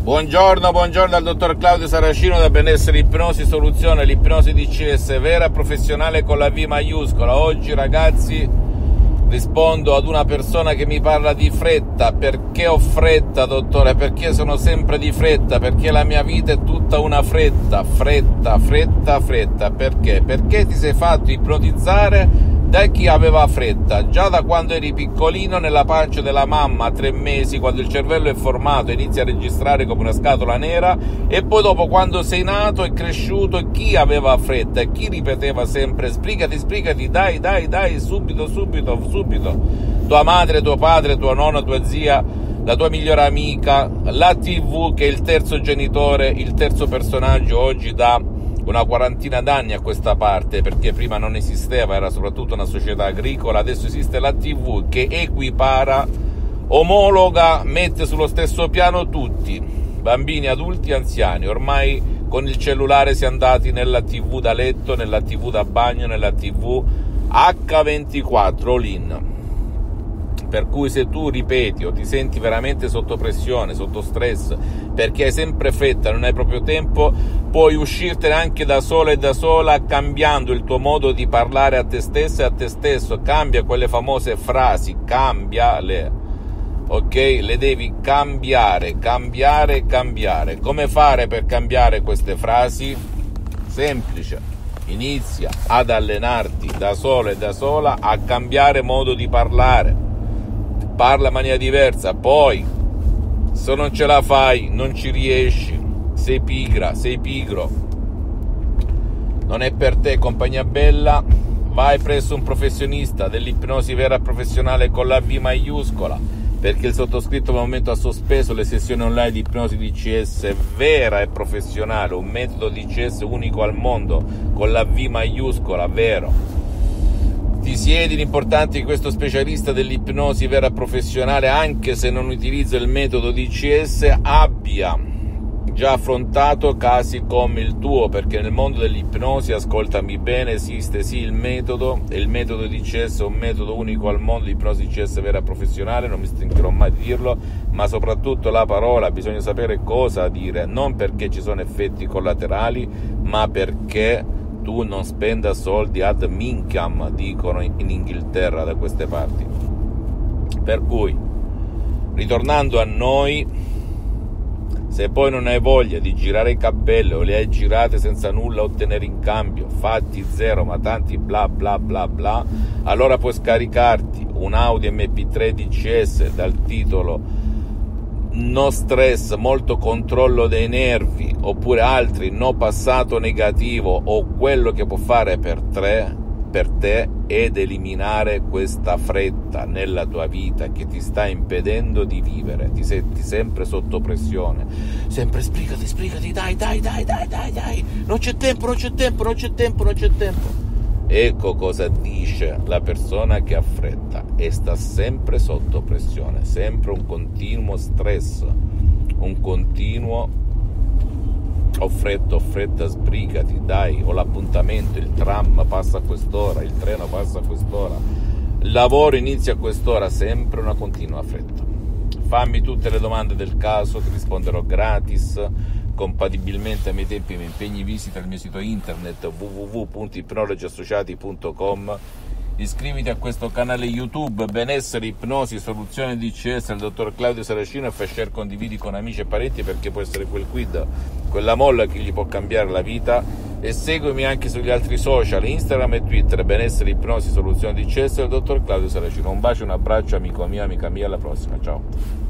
Buongiorno al dottor Claudio Saracino da Benessere Ipnosi Soluzione, l'ipnosi DCS vera professionale con la V maiuscola. Oggi ragazzi rispondo ad una persona che mi parla di fretta. Perché ho fretta, dottore? Perché sono sempre di fretta? Perché la mia vita è tutta una fretta. Perché? Perché ti sei fatto ipnotizzare da chi aveva fretta, già da quando eri piccolino nella pancia della mamma a 3 mesi, quando il cervello è formato e inizia a registrare come una scatola nera, e poi dopo quando sei nato e cresciuto, e chi aveva fretta e chi ripeteva sempre sbrigati, dai, subito, tua madre, tuo padre, tua nonna, tua zia, la tua migliore amica, la TV che è il terzo genitore, il terzo personaggio oggi da una quarantina d'anni a questa parte, perché prima non esisteva, era soprattutto una società agricola. Adesso esiste la TV che equipara, omologa, mette sullo stesso piano tutti, bambini, adulti, anziani. Ormai con il cellulare si è andati nella TV da letto, nella TV da bagno, nella TV H24 all in. Per cui se tu ripeti o ti senti veramente sotto pressione, sotto stress, perché hai sempre fretta, non hai proprio tempo, puoi uscirtene anche da sola e da sola, cambiando il tuo modo di parlare a te stessa e a te stesso. Cambia quelle famose frasi, cambiale, ok? Le devi cambiare. Come fare per cambiare queste frasi? Semplice. Inizia ad allenarti da solo e da sola a cambiare modo di parlare. Parla in maniera diversa. Poi, se non ce la fai, non ci riesci, sei pigra, sei pigro, non è per te, compagnia bella, vai presso un professionista dell'ipnosi vera professionale con la V maiuscola, perché il sottoscritto al momento ha sospeso le sessioni online di ipnosi DCS vera e professionale, un metodo DCS unico al mondo con la V maiuscola, vero. Ti siedi, l'importante è che questo specialista dell'ipnosi vera professionale, anche se non utilizza il metodo DCS, abbia già affrontato casi come il tuo, perché nel mondo dell'ipnosi, ascoltami bene, esiste sì il metodo, e il metodo DCS è un metodo unico al mondo di ipnosi DCS vera professionale, non mi stancherò mai di dirlo, ma soprattutto la parola, bisogna sapere cosa dire, non perché ci sono effetti collaterali, ma perché tu non spenda soldi ad minchiam, dicono in Inghilterra, da queste parti. Per cui, ritornando a noi, se poi non hai voglia di girare i cappelli o le hai girate senza nulla ottenere in cambio, fatti zero ma tanti bla bla bla bla, allora puoi scaricarti un Audio MP3 DCS dal titolo No stress, molto controllo dei nervi, oppure altri no passato negativo, o quello che può fare per te ed eliminare questa fretta nella tua vita che ti sta impedendo di vivere. Ti senti sempre sotto pressione, sempre sbrigati, dai, non c'è tempo. Ecco cosa dice la persona che ha fretta e sta sempre sotto pressione, sempre un continuo stress, un continuo ho fretta, sbrigati, dai, ho l'appuntamento, il tram passa a quest'ora, il treno passa a quest'ora, il lavoro inizia a quest'ora, sempre una continua fretta. Fammi tutte le domande del caso, ti risponderò gratis, compatibilmente ai miei tempi e ai miei impegni. Visita il mio sito internet www.ipnologiassociati.com, iscriviti a questo canale YouTube Benessere Ipnosi Soluzione DCS del dottor Claudio Saracino e fai share, condividi con amici e parenti, perché può essere quel quid, quella molla che gli può cambiare la vita. E seguimi anche sugli altri social, Instagram e Twitter, Benessere Ipnosi Soluzione DCS del dottor Claudio Saracino. Un bacio, un abbraccio, amico mio, amica mia, alla prossima, ciao.